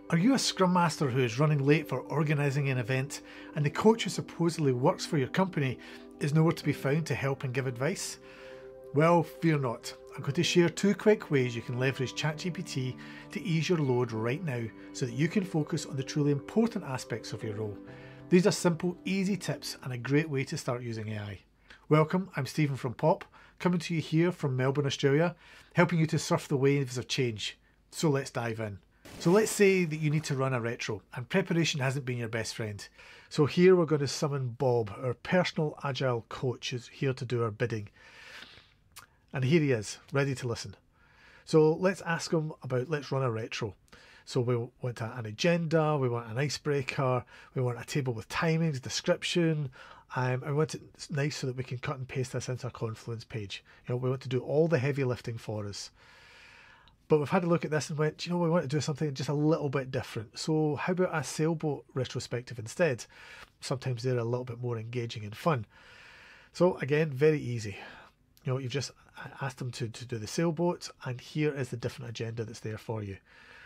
Are you a Scrum Master who is running late for organising an event and the coach who supposedly works for your company is nowhere to be found to help and give advice? Well, fear not. I'm going to share 2 quick ways you can leverage ChatGPT to ease your load right now so that you can focus on the truly important aspects of your role. These are simple, easy tips and a great way to start using AI. Welcome, I'm Stephen from Pop, coming to you here from Melbourne, Australia, helping you to surf the waves of change. So let's dive in. So let's say that you need to run a retro and preparation hasn't been your best friend. So here we're going to summon Bob, our personal Agile Coach, who's here to do our bidding. And here he is, ready to listen. So let's ask him about, let's run a retro. So we want an agenda, we want an icebreaker, we want a table with timings, description, and we want it nice so that we can cut and paste this into a Confluence page. You know, we want to do all the heavy lifting for us. But we've had a look at this and went, you know, we want to do something just a little bit different. So how about a sailboat retrospective instead? Sometimes they're a little bit more engaging and fun. So again, very easy. You know, you've just asked them to do the sailboat, and here is the different agenda that's there for you.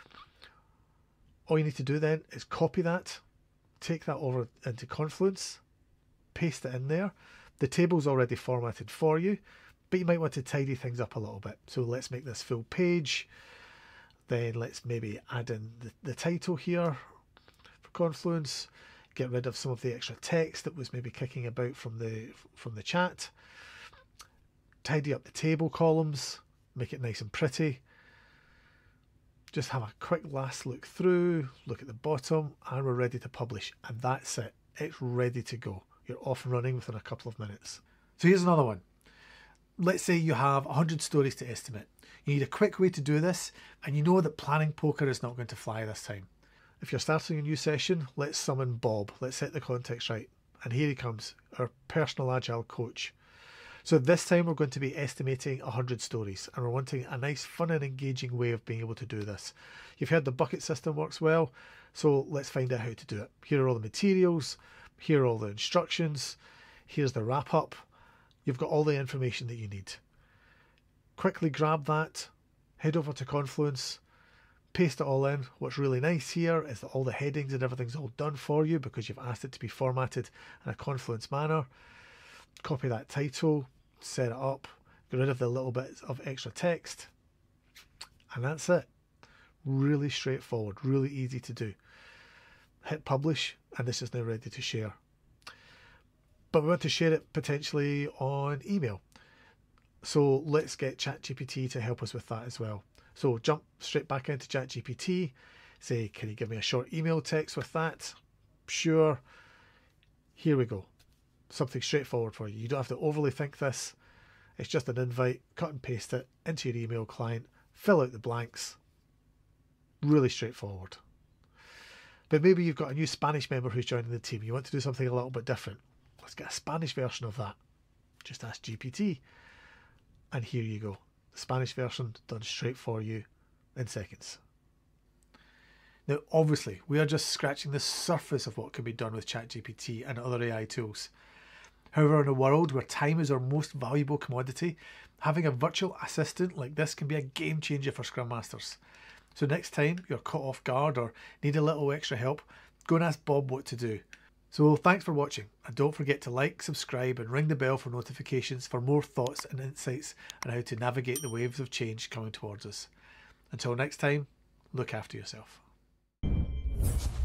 All you need to do then is copy that, take that over into Confluence, paste it in there. The table's already formatted for you, but you might want to tidy things up a little bit. So let's make this full page. Then let's maybe add in the title here for Confluence. Get rid of some of the extra text that was maybe kicking about from the chat. Tidy up the table columns, make it nice and pretty. Just have a quick last look through, look at the bottom, and we're ready to publish. And that's it. It's ready to go. You're off and running within a couple of minutes. So here's another one. Let's say you have 100 stories to estimate. You need a quick way to do this, and you know that planning poker is not going to fly this time. If you're starting a new session, let's summon Bob. Let's set the context right. And here he comes, our personal Agile Coach. So this time we're going to be estimating 100 stories, and we're wanting a nice, fun and engaging way of being able to do this. You've heard the bucket system works well, so let's find out how to do it. Here are all the materials, here are all the instructions, here's the wrap up. You've got all the information that you need. Quickly grab that, head over to Confluence, paste it all in. What's really nice here is that all the headings and everything's all done for you because you've asked it to be formatted in a Confluence manner. Copy that title, set it up, get rid of the little bits of extra text, and that's it. Really straightforward, really easy to do. Hit publish, and this is now ready to share. But we want to share it potentially on email. So let's get ChatGPT to help us with that as well. So jump straight back into ChatGPT, say, can you give me a short email text with that? Sure. Here we go. Something straightforward for you. You don't have to overly think this. It's just an invite, cut and paste it into your email client, fill out the blanks. Really straightforward. But maybe you've got a new Spanish member who's joining the team. You want to do something a little bit different. Let's get a Spanish version of that. Just ask GPT. And here you go. The Spanish version done straight for you in seconds. Now, obviously, we are just scratching the surface of what can be done with ChatGPT and other AI tools. However, in a world where time is our most valuable commodity, having a virtual assistant like this can be a game changer for Scrum Masters. So next time you're caught off guard or need a little extra help, go and ask Bob what to do. So thanks for watching, and don't forget to like, subscribe and ring the bell for notifications for more thoughts and insights on how to navigate the waves of change coming towards us. Until next time, look after yourself.